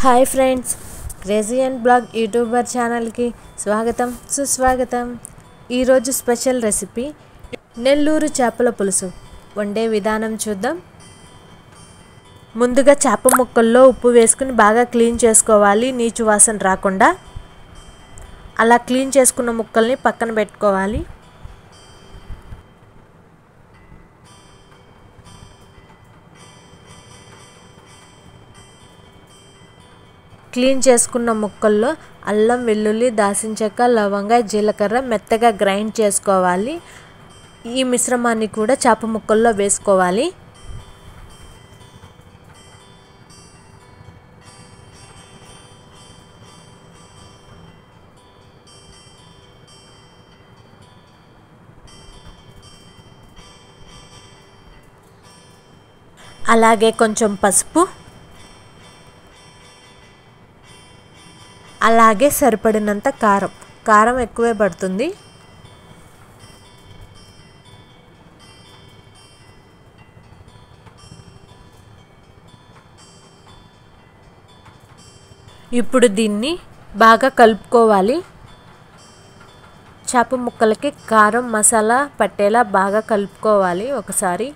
Hi friends, crazy and blog YouTuber ఛానల్కి స్వాగతం సుస్వాగతం. ఈరోజు స్పెషల్ రెసిపీ నెల్లూరు చేపల పులుసు వండే విధానం చూద్దాం. ముందుగా చేప ముక్కల్లో ఉప్పు వేసుకుని బాగా క్లీన్ చేసుకోవాలి, నీచు వాసన రాకుండా. అలా క్లీన్ చేసుకున్న ముక్కల్ని పక్కన పెట్టుకోవాలి. క్లీన్ చేసుకున్న ముక్కల్లో అల్లం, వెల్లుల్లి, దాల్చిన చెక్క, లవంగ, జీలకర్ర మెత్తగా గ్రైండ్ చేసుకోవాలి. ఈ మిశ్రమాన్ని కూడా చేప ముక్కల్లో వేసుకోవాలి. అలాగే కొంచెం పసుపు, అలాగే సరిపడినంత కారం ఎక్కువే పడుతుంది. ఇప్పుడు దీన్ని బాగా కలుపుకోవాలి. చేప ముక్కలకి కారం మసాలా పట్టేలా బాగా కలుపుకోవాలి ఒకసారి.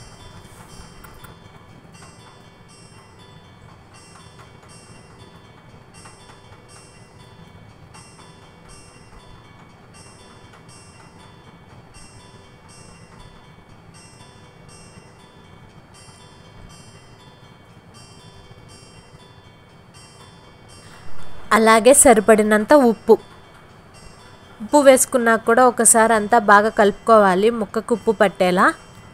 అలాగే సరిపడినంత ఉప్పు వేసుకున్నాక కూడా ఒకసారి అంతా బాగా కలుపుకోవాలి, ముక్కకు ఉప్పు పట్టేలా.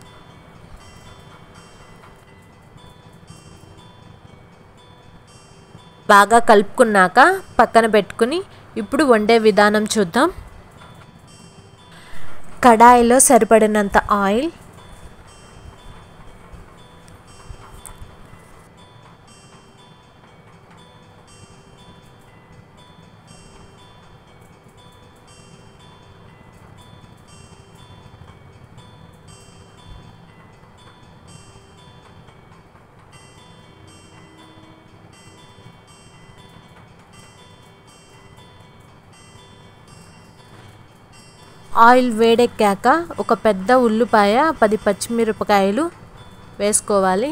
బాగా కలుపుకున్నాక పక్కన పెట్టుకుని ఇప్పుడు వండే విధానం చూద్దాం. కడాయిలో సరిపడినంత ఆయిల్, ఆయిల్ వేడెక్కాక ఒక పెద్ద ఉల్లిపాయ, 10 పచ్చిమిరపకాయలు వేసుకోవాలి.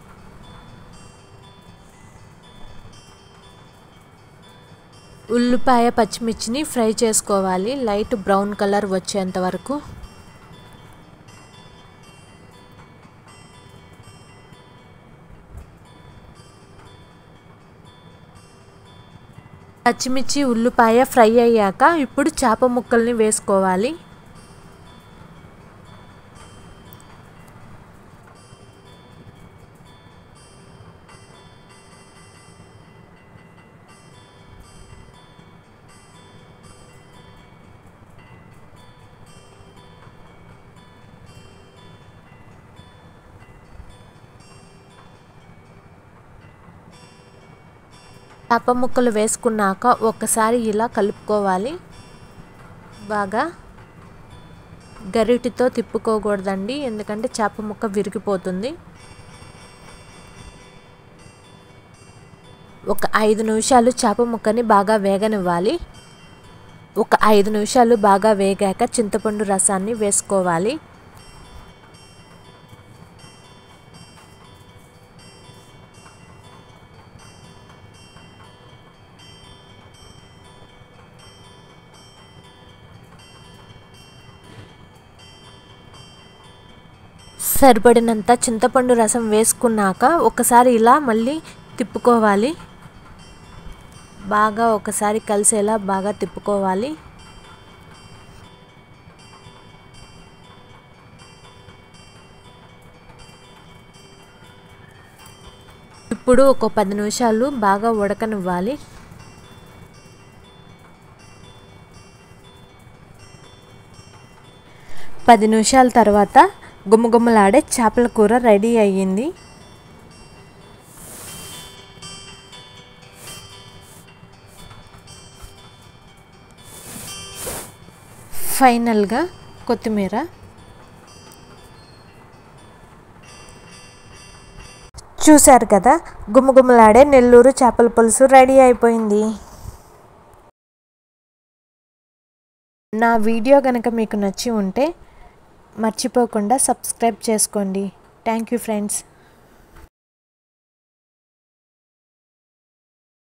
ఉల్లిపాయ పచ్చిమిర్చిని ఫ్రై చేసుకోవాలి లైట్ బ్రౌన్ కలర్ వచ్చేంత వరకు. పచ్చిమిర్చి ఉల్లిపాయ ఫ్రై అయ్యాక ఇప్పుడు చేప ముక్కల్ని వేసుకోవాలి. చేప ముక్కలు వేసుకున్నాక ఒకసారి ఇలా కలుపుకోవాలి. బాగా గరిటెతో తిప్పుకోకూడదండి, ఎందుకంటే చేప ముక్క విరిగిపోతుంది. ఒక 5 నిమిషాలు చేప ముక్కని బాగా వేగనివ్వాలి. ఒక 5 నిమిషాలు బాగా వేగాక చింతపండు రసాన్ని వేసుకోవాలి. సరిపడినంత చింతపండు రసం వేసుకున్నాక ఒకసారి ఇలా మళ్ళీ తిప్పుకోవాలి. బాగా ఒకసారి కలిసేలా బాగా తిప్పుకోవాలి. ఇప్పుడు ఒక 10 నిమిషాలు బాగా ఉడకనివ్వాలి. పది నిమిషాల తర్వాత గుమగుమలాడే చేపల కూర రెడీ అయ్యింది. ఫైనల్గా కొత్తిమీర చూశారు కదా, గుమగుమలాడే నెల్లూరు చేపల పులుసు రెడీ అయిపోయింది. నా వీడియో కనుక మీకు నచ్చి ఉంటే మర్చిపోకుండా సబ్స్క్రైబ్ చేసుకోండి. Thank you friends.